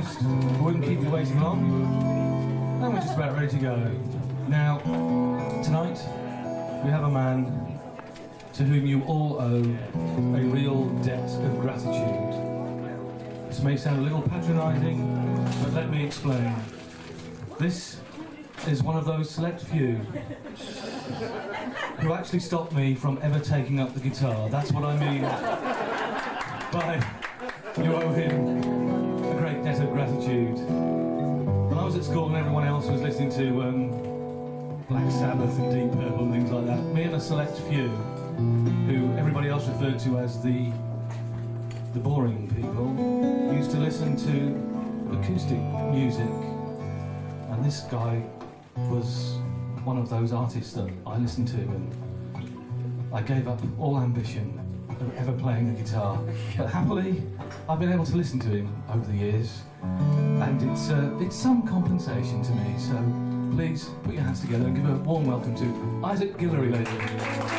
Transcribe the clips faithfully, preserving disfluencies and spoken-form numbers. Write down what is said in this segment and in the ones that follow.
promised I wouldn't keep you waiting long, and we're just about ready to go. Now, tonight, we have a man to whom you all owe a real debt of gratitude. This may sound a little patronising, but let me explain. This is one of those select few who actually stopped me from ever taking up the guitar. That's what I mean by you owe him a great debt of gratitude. When I was at school and everyone else was listening to um, Black Sabbath and Deep Purple and things like that, me and a select few, who everybody else referred to as the the boring people, used to listen to acoustic music, and this guy was one of those artists that I listened to, and I gave up all ambition of ever playing the guitar. But happily, I've been able to listen to him over the years, and it's uh, it's some compensation to me. So please put your hands together and give a warm welcome to Isaac Guillory, ladies and gentlemen.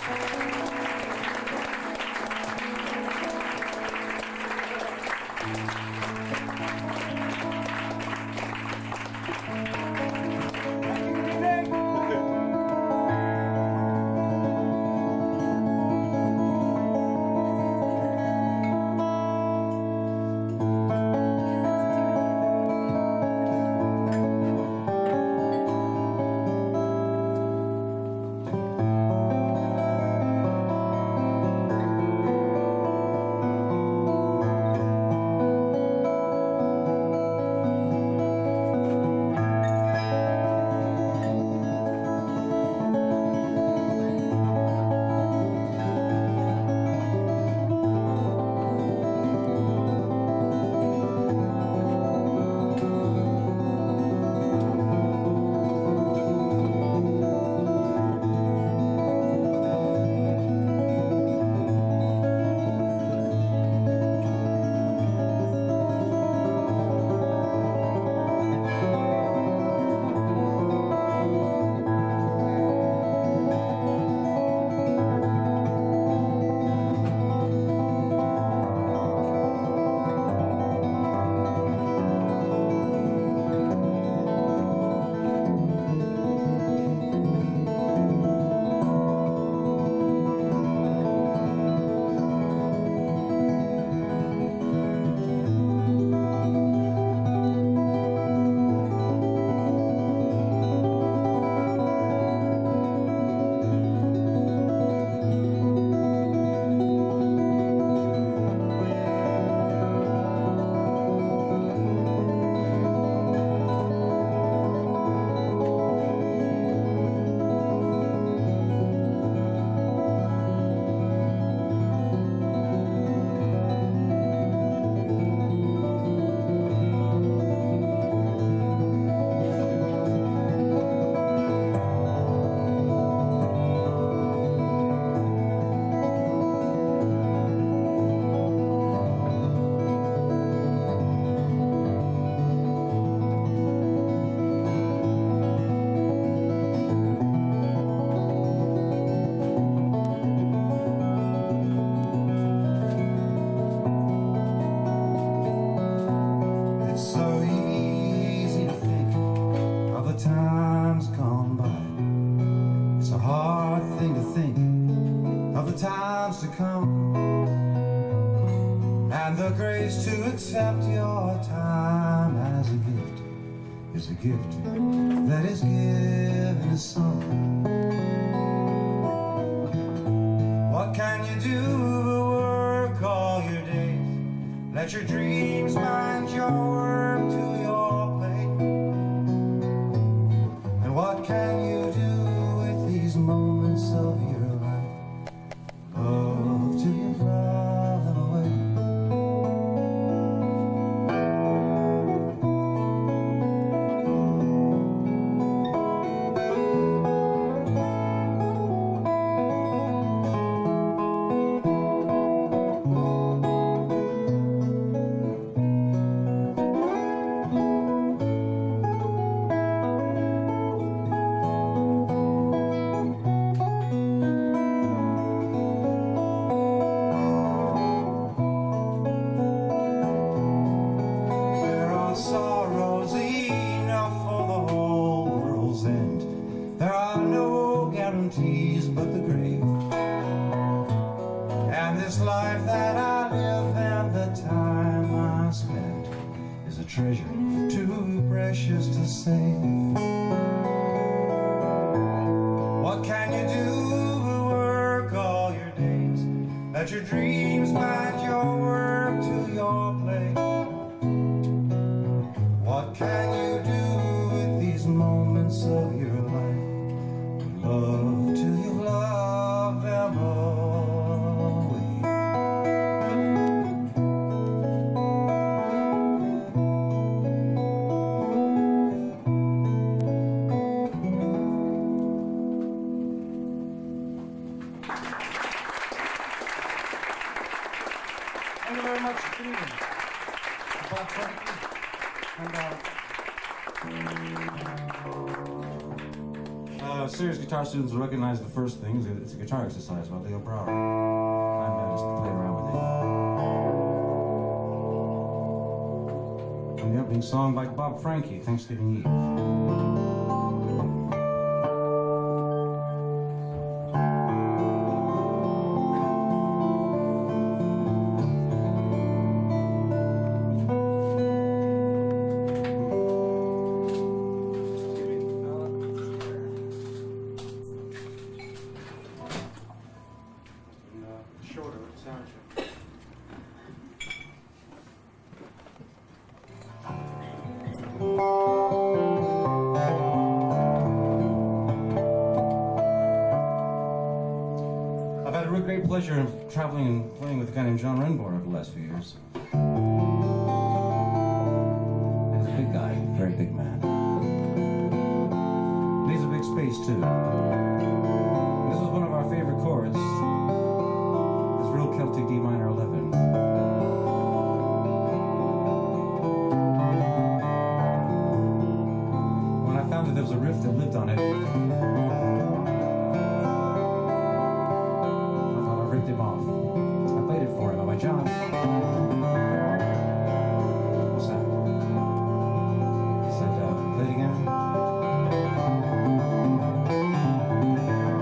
Accept your time as a gift is a gift that is given to some. What can you do but work all your days? Let your dreams bind your work to your plate. And what can you do with these moments of your life? Love till you throw them away. this life that I live and the time I spent is a treasure too precious to save. What can you do but work all your days? Let your dreams bind your work to your play. What can you do with these moments of your life? Love till you love them away. Thank you very much for being here. Bob Frankie. And uh, uh, serious guitar students will recognize the first thing. It's a guitar exercise by Leo Brower. I'm uh, just playing around with it. And the opening song by Bob Frankie, Thanksgiving Eve. Shorter sound check. I've had a real great pleasure of traveling and playing with a guy named John Renbourn over the last few years. He's a big guy, very big man. And he's a big space too. This was one of our favorite chords. Real Celtic D minor eleven. When I found that there was a riff that lived on it, I thought I ripped him off. I played it for him. I went, John, what's that? He said, uh, play it again.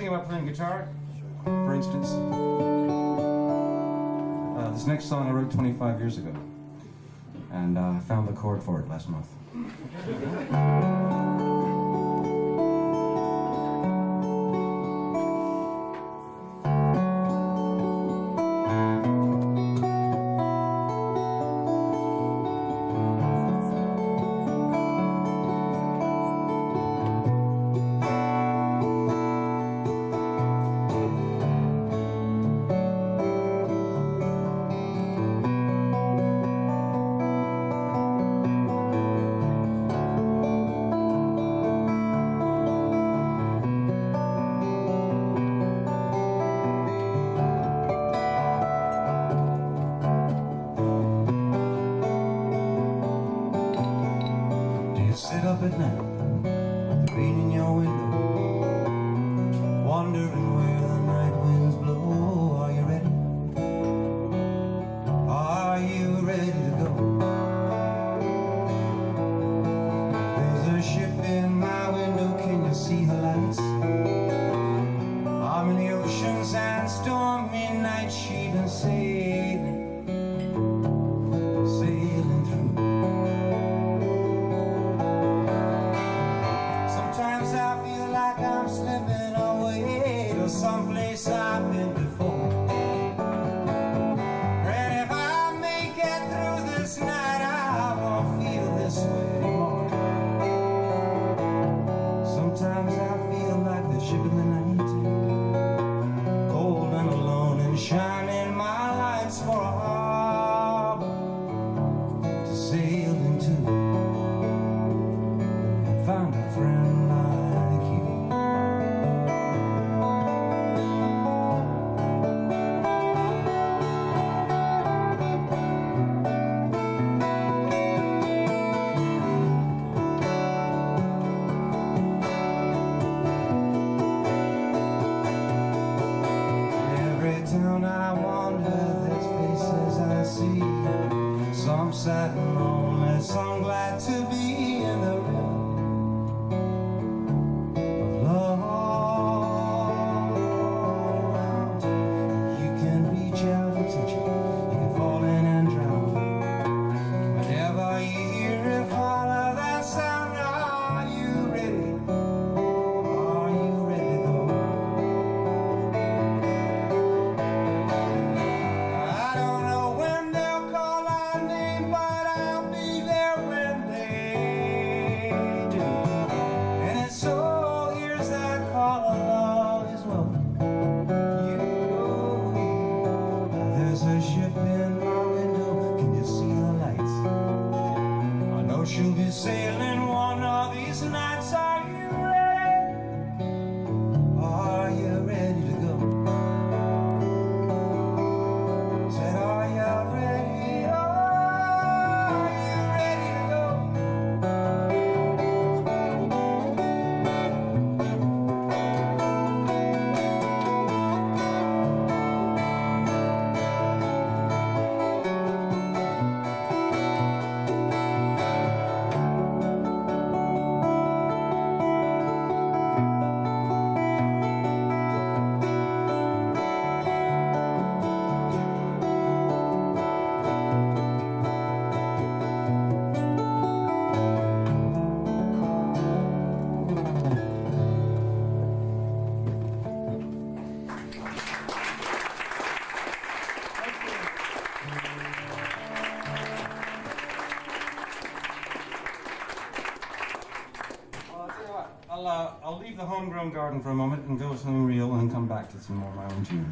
anything about playing guitar, for instance? Uh, this next song I wrote twenty-five years ago, and I uh, found the chord for it last month. Sit up at night, the rain in your window, wondering where the night winds blow. Are you ready? Are you ready to go? There's a ship in my window, can you see the lights? I'm in the ocean's and stormy night, she's been sailing, sailing through. Sometimes I feel like I'm slipping away to someplace I've been before. And if I make it through this night, I won't feel this way anymore. Sometimes I feel like the ship in the night, cold and alone and shining my lights for a harbor to sail into and find a friend. Some sad and lonely, some glad to be in the river of love. You can reach out and touch it, you can fall in and drown. Whenever you hear it, follow that sound. Are you ready? Are you ready to go? I don't know when they'll call our name, but I'll be there when they do. And it's so, here's that call of love is welcome. You know, there's a ship in my window, can you see the lights? I know she'll be sailing one of these nights. Are you ready? Are you ready to go? Said, are you ready? Are you ready to go? I'll, uh, I'll leave the homegrown garden for a moment and go to something real and then come back to some more of my own tunes.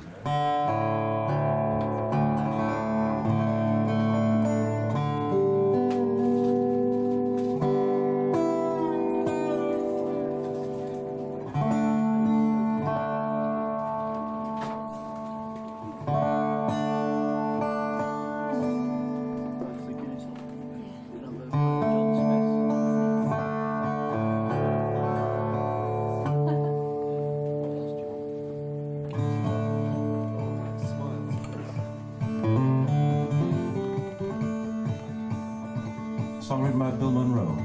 Song written by Bill Monroe.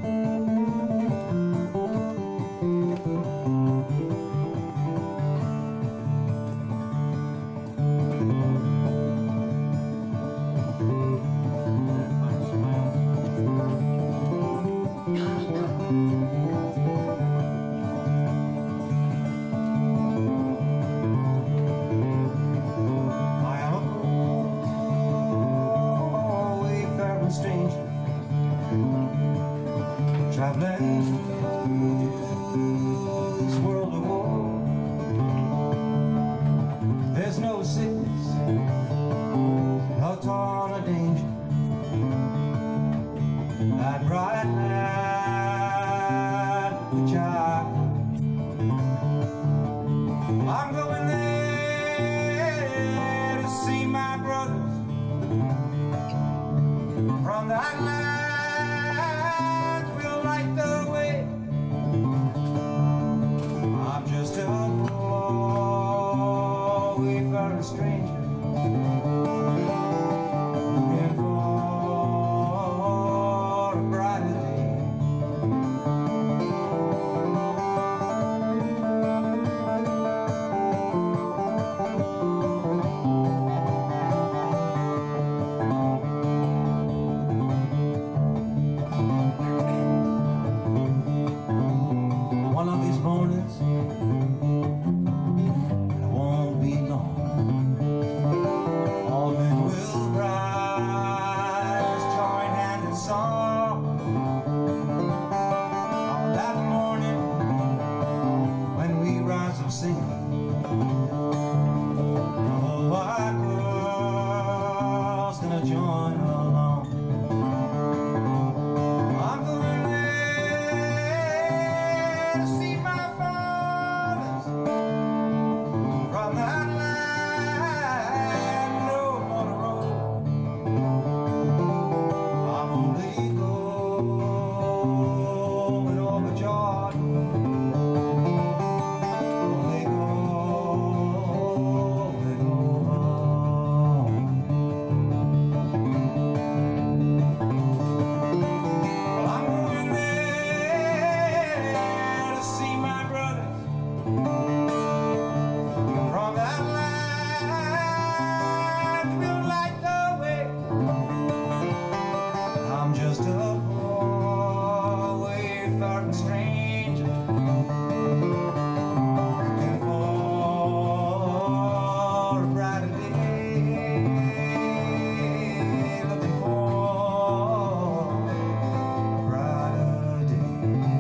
this world of war. There's no sickness, no torn or danger. That bright light which I I'm going there to see my brothers. From that light will light the way. I'm just a poor wayfaring stranger, looking for a brighter day. One of these mornings, and it won't be long, all men will rise, join hand in song. On that morning, when we rise up singing, the whole wide world's gonna join along. I'm going there to see my fathers. From that land, no more to roam. I'm only going over Jordan, only going over. Well, I'm going there to see my brothers. From that land will light the way. I'm just a poor wayfaring stranger, looking for a brighter day, looking for a brighter day.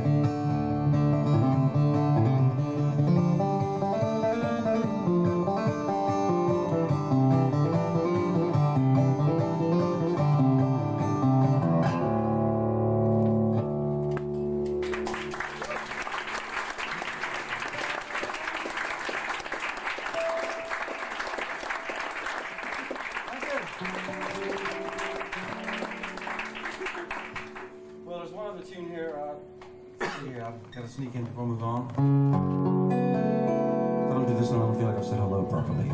Well, there's one other tune here. Uh, yeah, I've got to sneak in before we move on. If I don't do this one, I don't feel like I've said hello properly.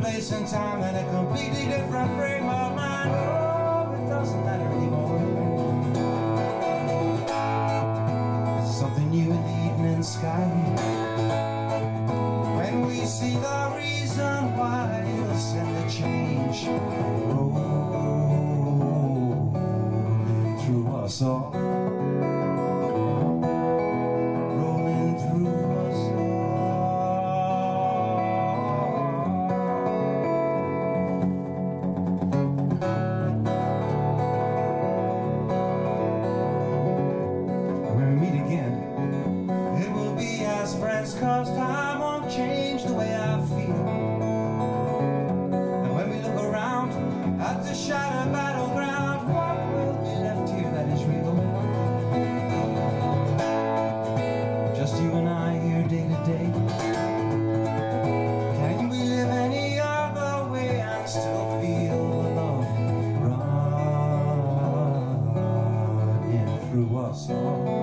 place and time and a completely different frame of mind. Oh, it doesn't matter anymore. Something new in the evening sky. When we see the reason why you'll send a change rolling through us all. Rolling through us friends, cause time won't change the way I feel. And when we look around at the shattered battleground, what will be left here that is real? Just you and I here day to day. Can we live any other way and still feel the love running through us all?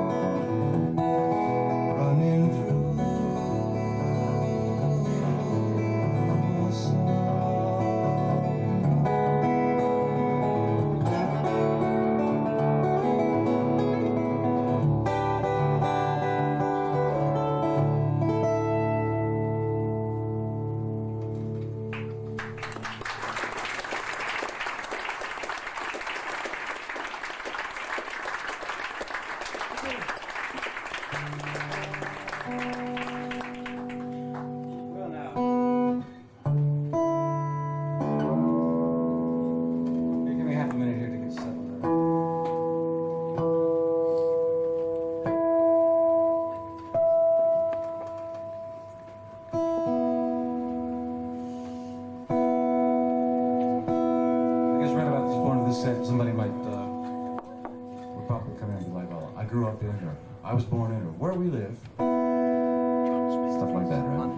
Said somebody might uh, would probably come in and be like, well, I grew up in, or I was born in, or where we live, stuff like that, right?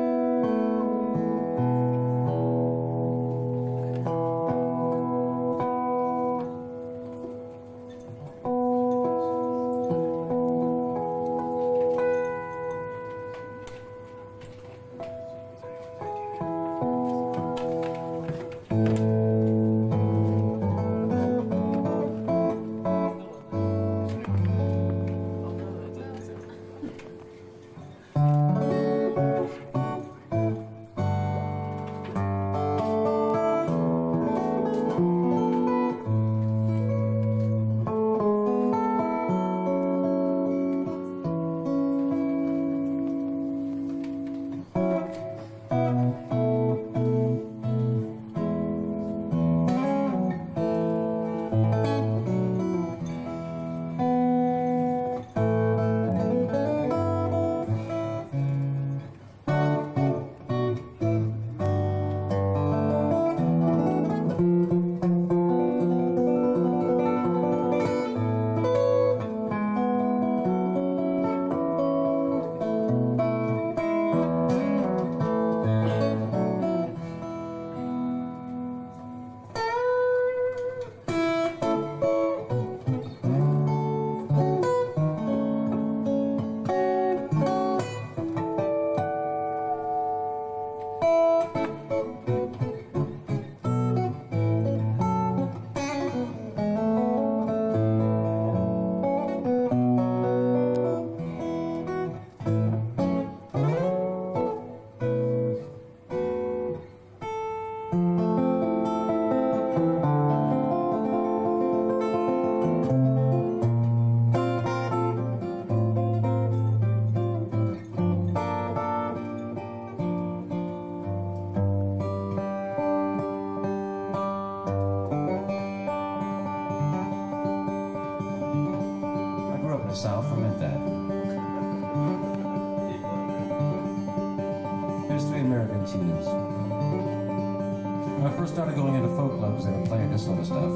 South, I meant that. Here's three American tunes. When I first started going into folk clubs, they were playing this sort of stuff.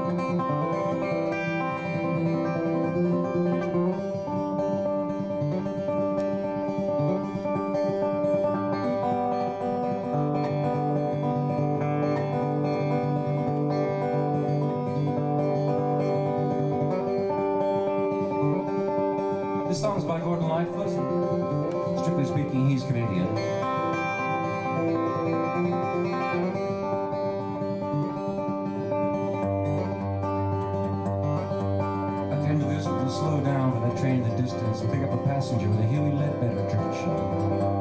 This song's by Gordon Lightfoot. Strictly speaking, he's Canadian. pick up a passenger with a Huey Ledbetter tradition.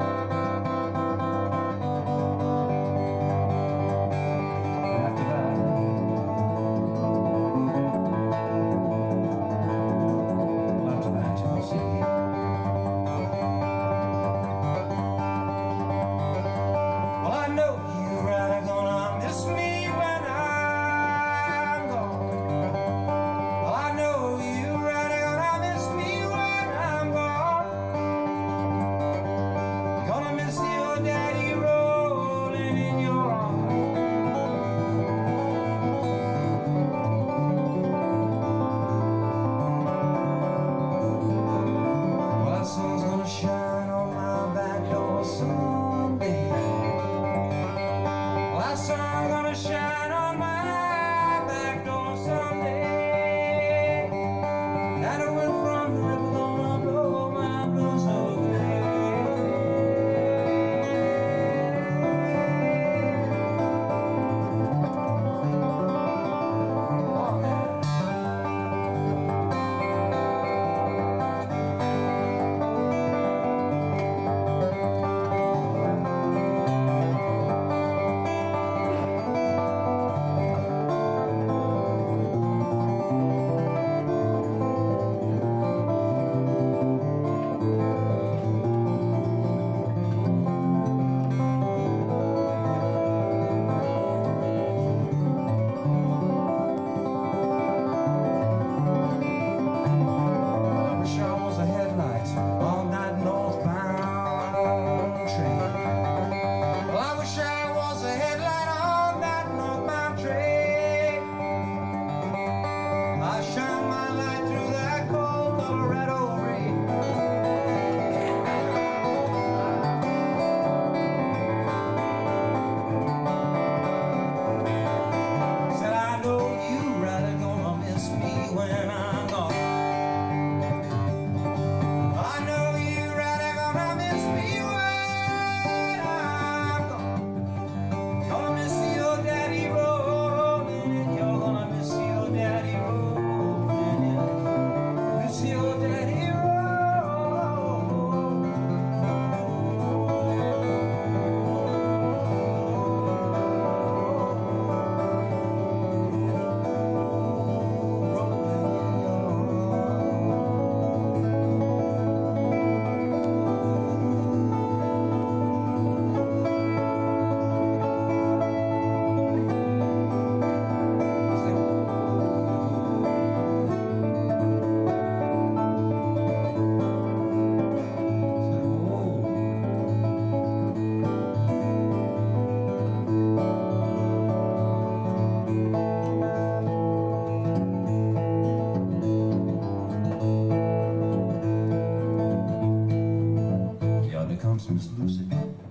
Miss Lucy,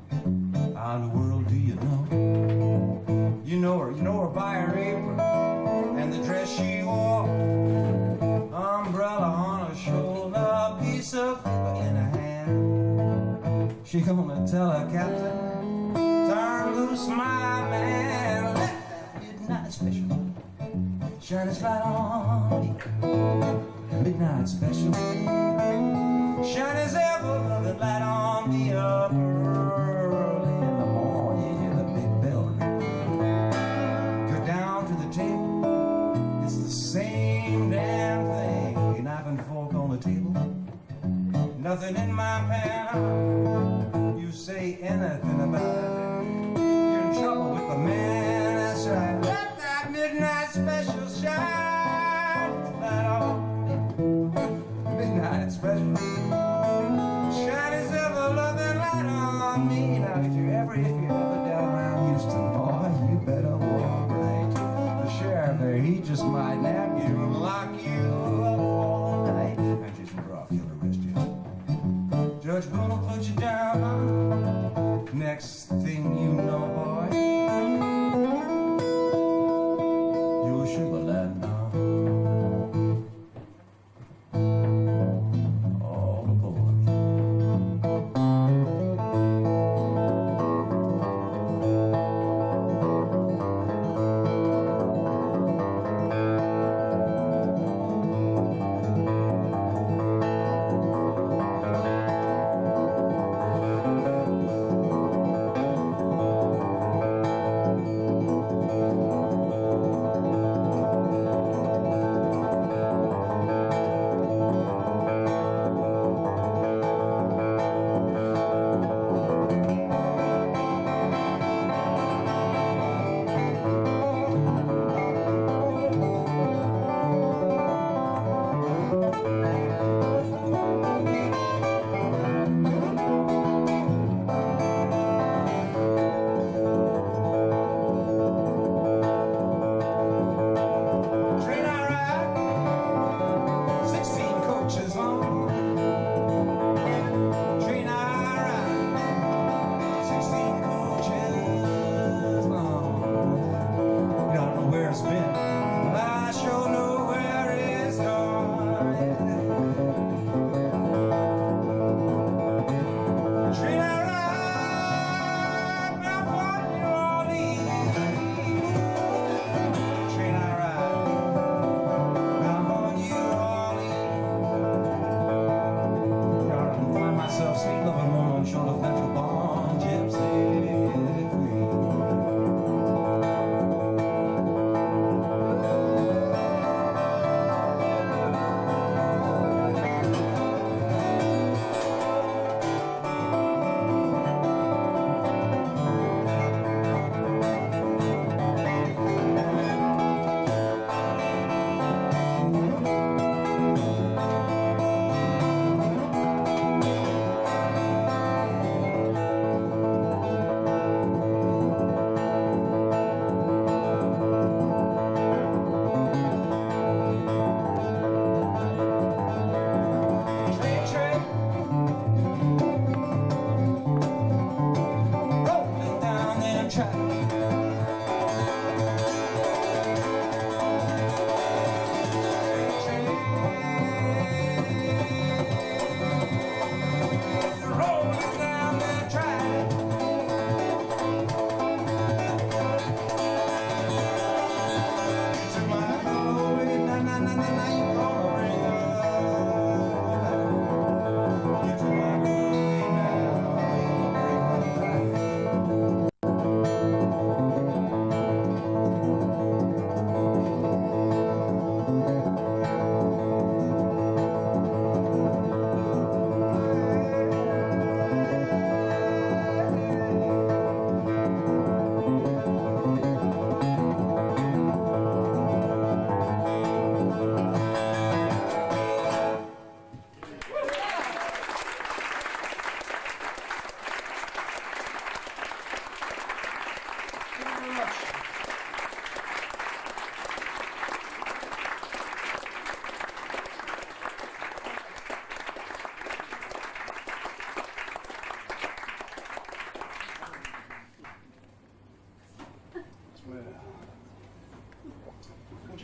how in the world do you know? You know her, you know her by her apron and the dress she wore, umbrella on her shoulder, piece of paper in her hand. She gonna tell her captain, turn loose my man, let that midnight special shine its light on me. Midnight special shine its ever loving light on me up early in the morning. Hear the big bell ring. Go down to the table. It's the same damn thing. Your knife and fork on the table. Nothing in my pan. You say anything about it, you're in trouble with the man. That's right. Let that midnight special shine its light on me. Midnight special. Shine his ever-loving light on me. Now, if you're ever, if you're ever down around Houston, boy, you better walk right. The sheriff there, he just might nab you and lock you up all night. And just drop, he'll arrest you. Judge gonna put you down. Next thing you know, boy, you'll shoot a lad now.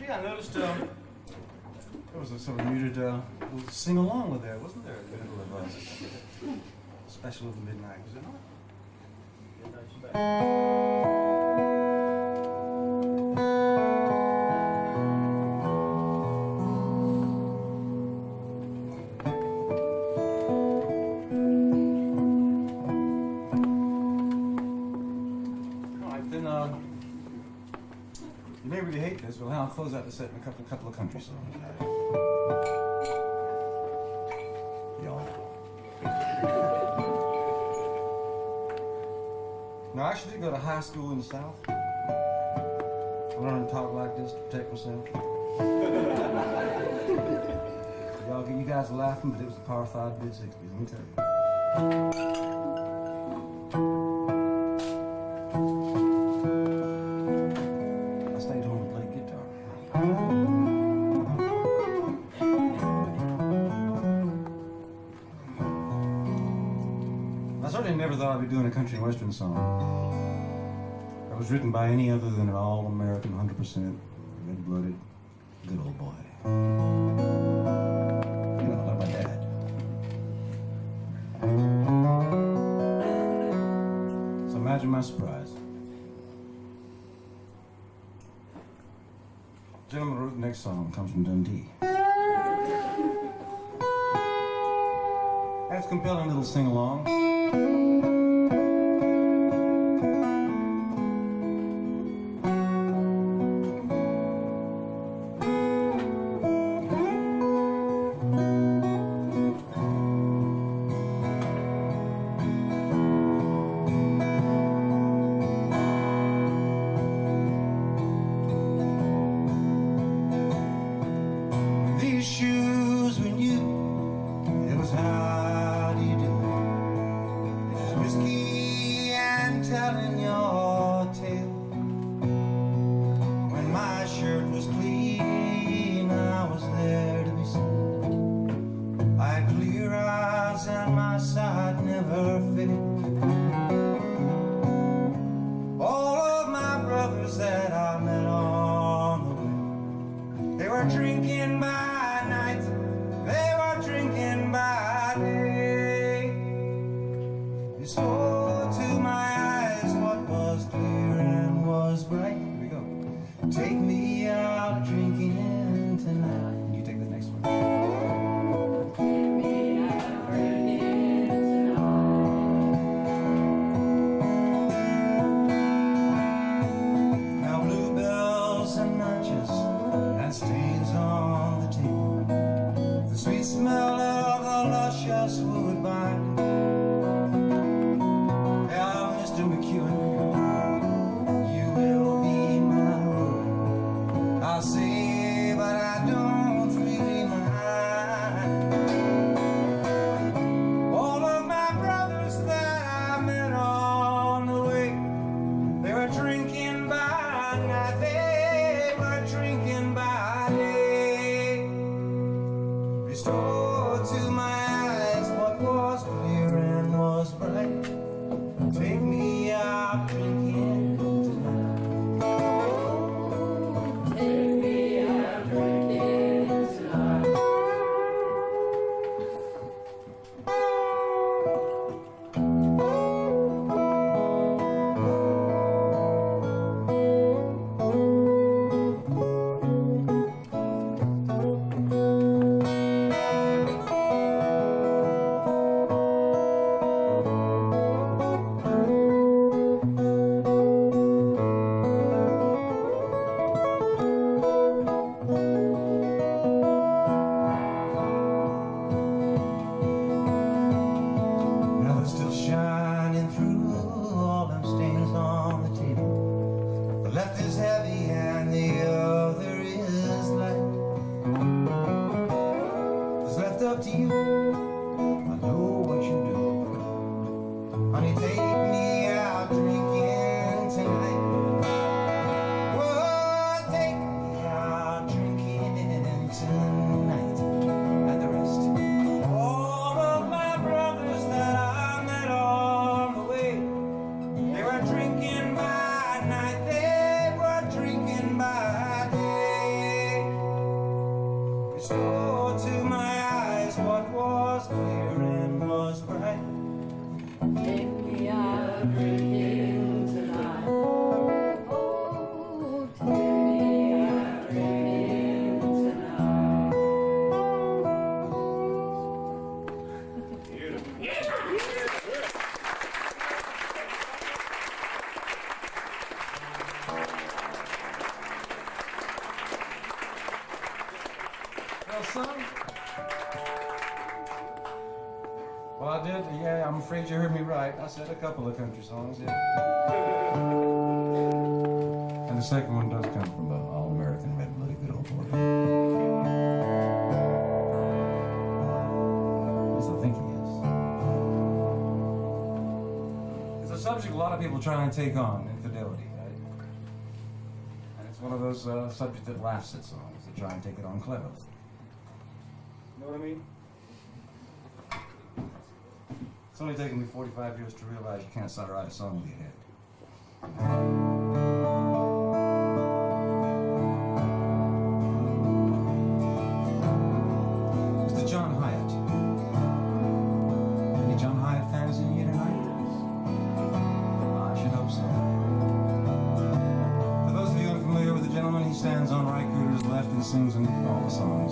Yeah, I noticed um, there was a sort of muted uh, little sing-along with there, wasn't there? In the middle of uh, Special of the Midnight, was it not? All right, then. Uh, You may really hate this, but I'll close out the set in a couple, couple of country songs. Y'all. Now, I actually did go to high school in the South. I learned to talk like this to protect myself. Y'all, you guys are laughing, but it was the Power five mid sixties, let me tell you. I certainly never thought I'd be doing a country and western song. That was written by any other than an all-American, one hundred percent red-blooded, good old boy. You know, like my dad. So imagine my surprise. The gentleman who wrote the next song comes from Dundee. That's a compelling little sing-along. These shoes were new. It was how do you do? There's whiskey and telling your tale. When my shirt was clean, I was there to be seen. I had clear eyes and my sight never faded. All of my brothers that I met on the way, they were drinking by night, they were drinking by day. Restored to my eyes what was clear and was bright. Here we go. Take me out drinking tonight. You take the next one. Take me out drinking tonight. Now bluebells and matches and stains on the table, the sweet smell of the luscious woodbine. Yeah, Mister McEwen, you will be my ruin. I'll say, but I don't really mind. All of my brothers that I met on the way, they were drinking by night, they were drinking by day. Restored to my eyes what was clear Well, I did, yeah, I'm afraid you heard me right. I said a couple of country songs, yeah. And the second one does come from an all-American, red-blooded good old boy. At least I think he is. It's a subject a lot of people try and take on, infidelity, right? And it's one of those uh, subjects that laughs at songs, that try and take it on cleverly. You know what I mean? It's only taken me forty-five years to realize you can't start write a song with your head. Mister John Hyatt. Any John Hyatt fans in here tonight? I should hope so. For those of you unfamiliar with the gentleman, he stands on Ry Cooder's left and sings in all the songs.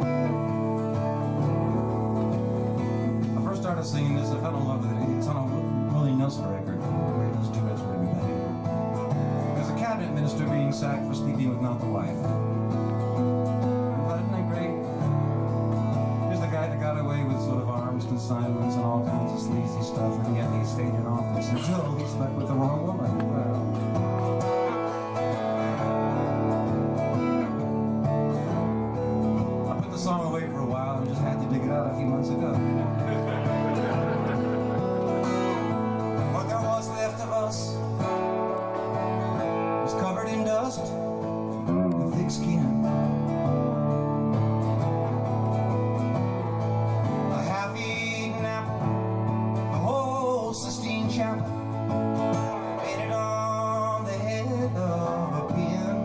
I started singing this, I fell in love with it. It's on a Willie Nelson record, where those duets with everybody. There's a cabinet minister being sacked for sleeping with not the wife. But isn't that great? Here's the guy that got away with sort of arms consignments and all kinds of sleazy stuff, and yet he stayed in office until he slept with the wrong woman. Well, I put the song away for a while and just had to dig it out a few months ago. Left of us was covered in dust and thick skin. A half-eaten apple, the whole Sistine Chapel, painted on the head of a pin.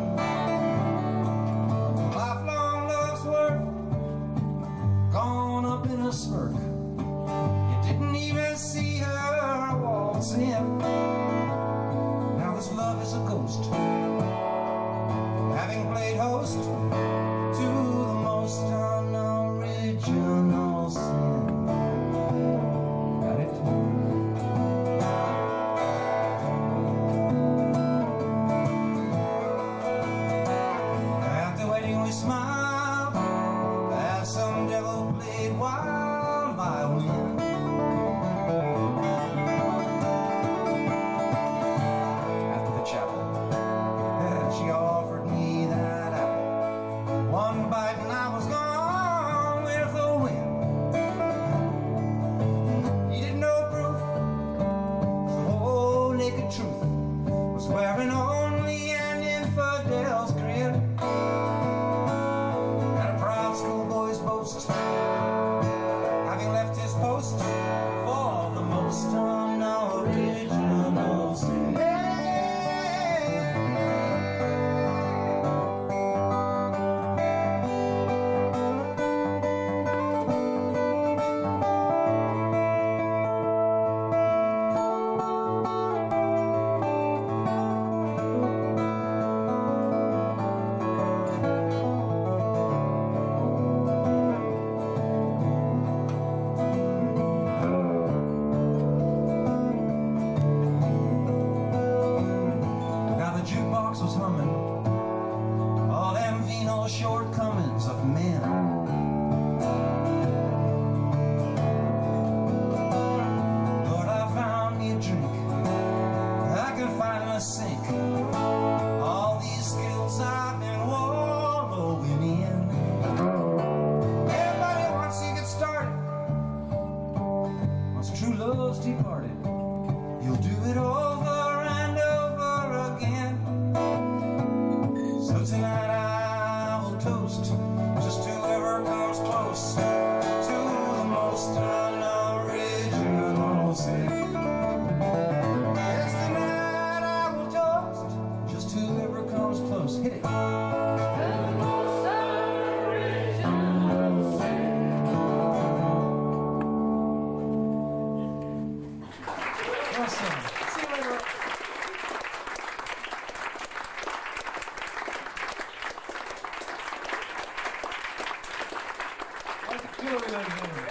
Lifelong love's work gone up in a smirk. You didn't even see her waltz in. Now this love is a ghost, having played host to the most unoriginal sin. Got it? At the wedding we smiled as some devil played wild violin. She offered me that apple. One bite and I was gone with the wind. Needed no proof, the whole naked truth was wearing only an infidel's grin. And a proud schoolboy's boast, having left his post for the most unoriginal sin. Was humming all them venal shortcomings of men. Lord, I found me a drink I can finally sink all these skills I've been wallowing in. Everybody wants to get started. Once true love's departed, you'll do it over and over again. So tonight I will toast just whoever comes close to the most unoriginal sin. Yes, tonight I will toast just whoever comes close. Hit it. The most unoriginal sin. Awesome. See you later. Guillory, ladies and gentlemen.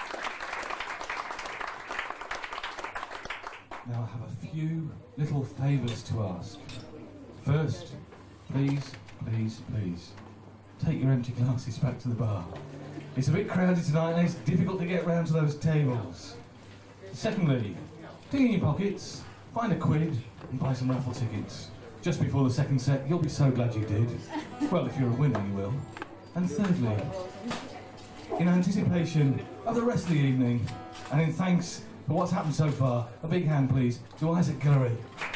Now I have a few little favours. favours to ask. First, please, please, please, take your empty glasses back to the bar. It's a bit crowded tonight and it's difficult to get round to those tables. Secondly, dig in your pockets, find a quid and buy some raffle tickets. Just before the second set, you'll be so glad you did. Well, if you're a winner, you will. And thirdly, in anticipation of the rest of the evening, and in thanks for what's happened so far, a big hand, please, to Isaac Guillory.